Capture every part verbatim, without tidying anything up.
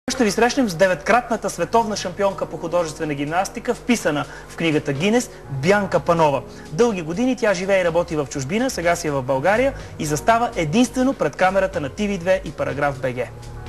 Ще ви срещнем с деветкратната световна шампионка по художествена гимнастика, вписана в книгата Гинес, Бянка Панова. Дълги години тя живее и работи в чужбина, сега си е в България и застава единствено пред камерата на Ти Ви две и Параграф БГ.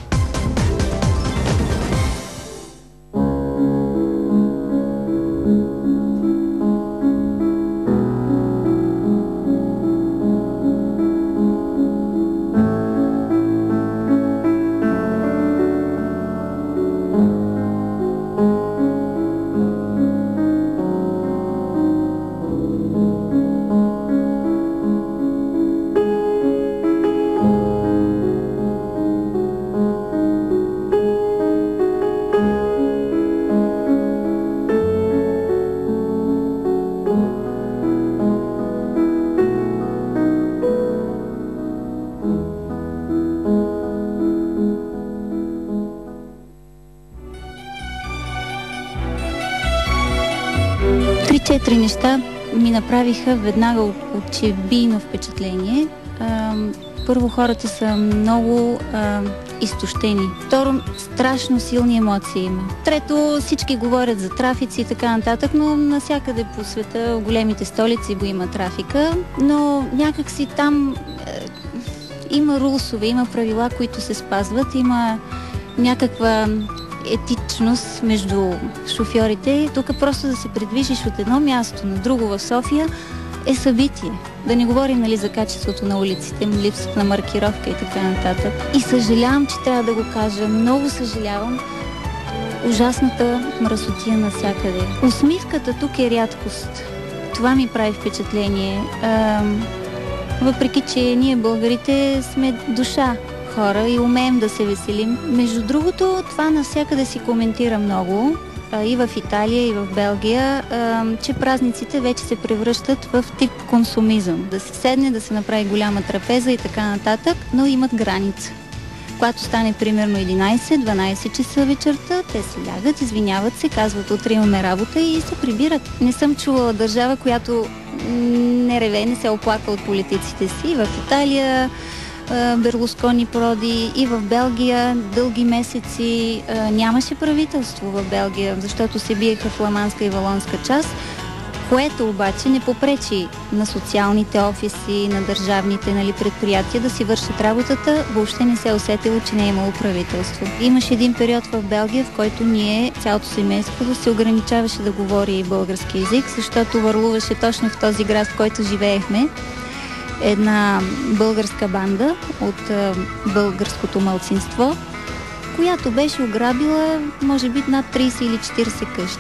Три-четири неща ми направиха веднага очебийно впечатление. Първо, хората са много а, изтощени. Второ, страшно силни емоции има. Трето, всички говорят за трафици и така нататък, но навсякъде по света, в големите столици го има трафика, но някакси там е, има рулсове, има правила, които се спазват, има някаква етичност между шофьорите. Тук просто да се придвижиш от едно място на друго в София е събитие. Да не говорим, нали, за качеството на улиците, липсата на маркировка и така нататък. И съжалявам, че трябва да го кажа. Много съжалявам. Ужасната мръсотия навсякъде. Усмивката тук е рядкост. Това ми прави впечатление. А, въпреки, че ние българите сме душа хора и умеем да се веселим. Между другото, това навсякъде си коментира много. И в Италия, и в Белгия, че празниците вече се превръщат в тип консумизъм. Да се седне, да се направи голяма трапеза и така нататък, но имат граница. Когато стане примерно единайсет-дванайсет часа вечерта, те се лягат, извиняват се, казват: утре имаме работа, и се прибират. Не съм чувала държава, която не реве, не се оплака от политиците си. В Италия Берлускони проди, и в Белгия дълги месеци а, нямаше правителство в Белгия, защото се биеха фламандска и валонска част, което обаче не попречи на социалните офиси, на държавните, нали, предприятия да си вършат работата. Въобще не се усетило, че не е имало правителство. Имаше един период в Белгия, в който ние, цялото семейство, се ограничаваше да говори български език, защото върлуваше точно в този град, в който живеехме, една българска банда от а, българското малцинство, която беше ограбила, може би, над трийсет или четирийсет къщи.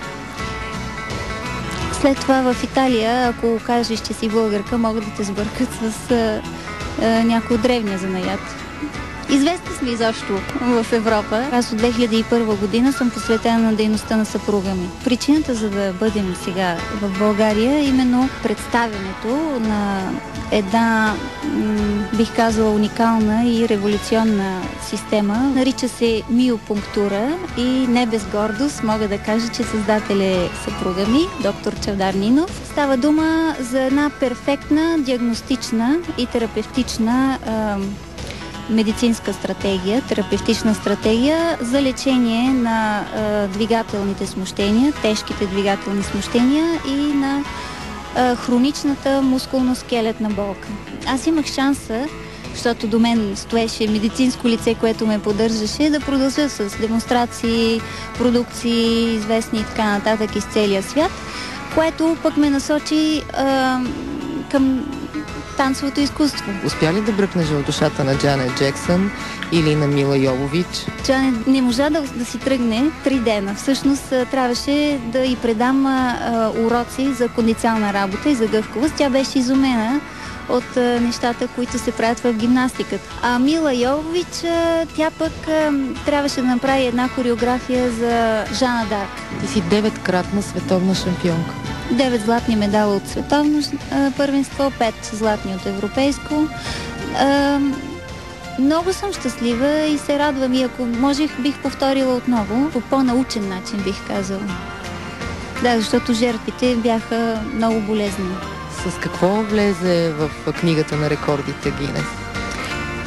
След това в Италия, ако кажеш, че си българка, могат да те сбъркат с а, а, някой древния занаят. Известни сме изобщо в Европа. Аз от две хиляди и първа година съм посветена на дейността на съпруга ми. Причината, за да бъдем сега в България, е именно представянето на една, бих казала, уникална и революционна система. Нарича се миопунктура и не без гордост мога да кажа, че създател е съпруга ми, доктор Чавдар Нинов. Става дума за една перфектна диагностична и терапевтична медицинска стратегия, терапевтична стратегия за лечение на а, двигателните смущения, тежките двигателни смущения и на а, хроничната мускулно-скелетна болка. Аз имах шанса, защото до мен стоеше медицинско лице, което ме поддържаше, да продължа с демонстрации, продукции, известни и така нататък из целия свят, което пък ме насочи а, към танцовото изкуство. Успя ли да бръкнеш в душата на Джанет Джексън или на Мила Йовович? Джанет не можа да, да си тръгне три дена. Всъщност трябваше да й предам а, уроци за кондиционна работа и за гъвкавост. Тя беше изумена от а, нещата, които се правят в гимнастиката. А Мила Йовович, а, тя пък а, трябваше да направи една хореография за Жана Дарк. Ти си деветкратна световна шампионка. Девет златни медала от световно а, първенство, пет златни от европейско. А, много съм щастлива и се радвам, и ако можех, бих повторила отново, по по-научен начин, бих казала. Да, защото жертвите бяха много болезни. С какво влезе в книгата на рекордите Гинес?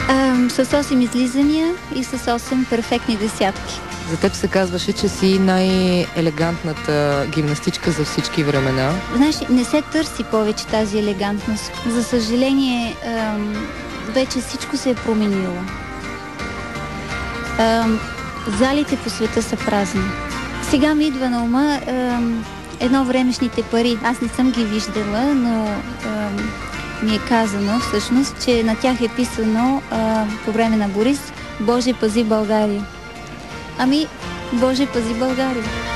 Ам, с осем излизания и с осем перфектни десятки. За теб се казваше, че си най-елегантната гимнастичка за всички времена. Знаеш, не се търси повече тази елегантност. За съжаление, ам, вече всичко се е променило. Ам, залите по света са празни. Сега ми идва на ума ам, едно времешните пари. Аз не съм ги виждала, но ам, ми е казано всъщност, че на тях е писано а, по време на Борис: Боже, пази България. Ами, Боже, пази България.